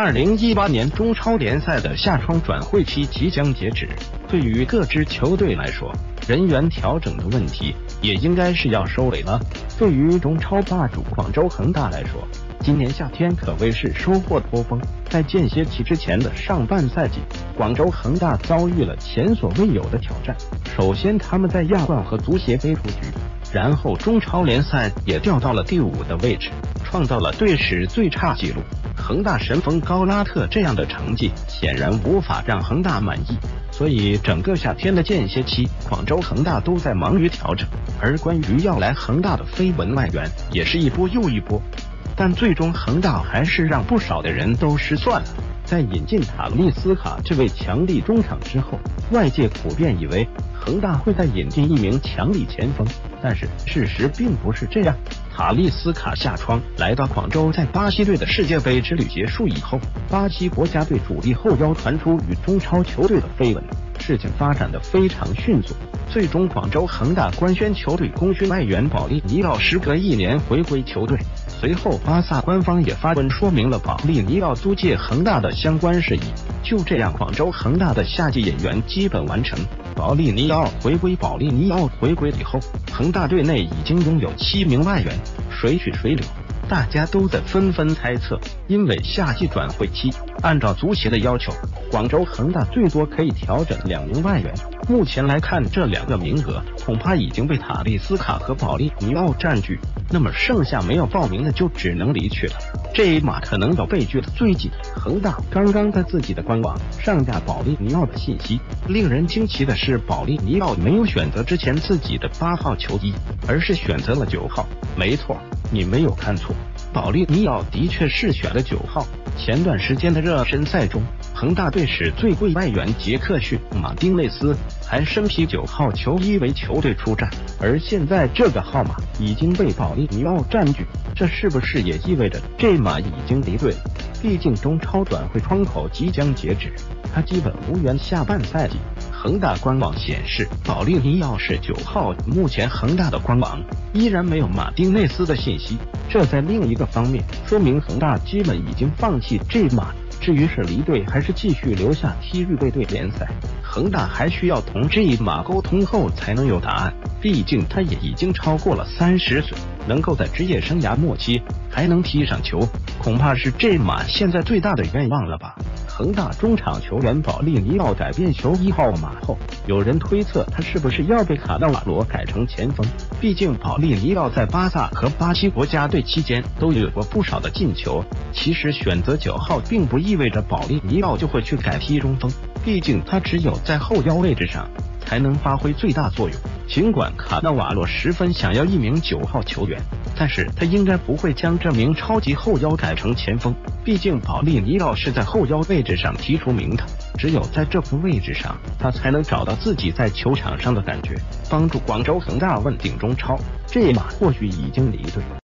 2018年中超联赛的夏窗转会期即将截止，对于各支球队来说，人员调整的问题也应该是要收尾了。对于中超霸主广州恒大来说，今年夏天可谓是收获颇丰。在间歇期之前的上半赛季，广州恒大遭遇了前所未有的挑战。首先，他们在亚冠和足协杯出局，然后中超联赛也掉到了第5的位置，创造了队史最差纪录。恒大神锋高拉特这样的成绩显然无法让恒大满意，所以整个夏天的间歇期，广州恒大都在忙于调整。而关于要来恒大的绯闻外援，也是一波又一波。但最终恒大还是让不少的人都失算了。在引进塔利斯卡这位强力中场之后，外界普遍以为恒大会再引进一名强力前锋，但是事实并不是这样。塔利斯卡下窗来到广州，在巴西队的世界杯之旅结束以后，巴西国家队主力后腰传出与中超球队的绯闻，事情发展得非常迅速。最终广州恒大官宣球队功勋外援保利尼奥时隔1年回归球队。随后巴萨官方也发文说明了保利尼奥租借恒大的相关事宜。就这样，广州恒大的夏季演员基本完成。保利尼奥回归以后，恒大队内已经拥有7名外援，谁去谁留，大家都在纷纷猜测。因为夏季转会期，按照足协的要求，广州恒大最多可以调整2名外援。目前来看，这2个名额恐怕已经被塔利斯卡和保利尼奥占据，那么剩下没有报名的就只能离去了。这一码可能要被拒的最近，恒大刚刚在自己的官网上架保利尼奥的信息。令人惊奇的是，保利尼奥没有选择之前自己的8号球衣，而是选择了9号。没错，你没有看错，保利尼奥的确是选了9号。前段时间的热身赛中，恒大队史最贵外援杰克逊·马丁内斯还身披9号球衣为球队出战，而现在这个号码已经被保利尼奥占据，这是不是也意味着这码已经离队了？毕竟中超转会窗口即将截止，他基本无缘下半赛季。恒大官网显示保利尼奥是9号，目前恒大的官网依然没有马丁内斯的信息，这在另一个方面说明恒大基本已经放弃这码。至于是离队还是继续留下踢预备队联赛，恒大还需要同这一码沟通后才能有答案。毕竟他也已经超过了30岁，能够在职业生涯末期还能踢上球，恐怕是这码现在最大的愿望了吧。恒大中场球员保利尼奥改变球衣号码后，有人推测他是不是要被卡纳瓦罗改成前锋。毕竟保利尼奥在巴萨和巴西国家队期间都有过不少的进球。其实选择9号并不意味着保利尼奥就会去改踢中锋，毕竟他只有在后腰位置上才能发挥最大作用。尽管卡纳瓦罗十分想要一名9号球员，但是他应该不会将这名超级后腰改成前锋，毕竟保利尼奥是在后腰位置上踢出名堂，只有在这个位置上他才能找到自己在球场上的感觉，帮助广州恒大稳定中超。这一码或许已经离队。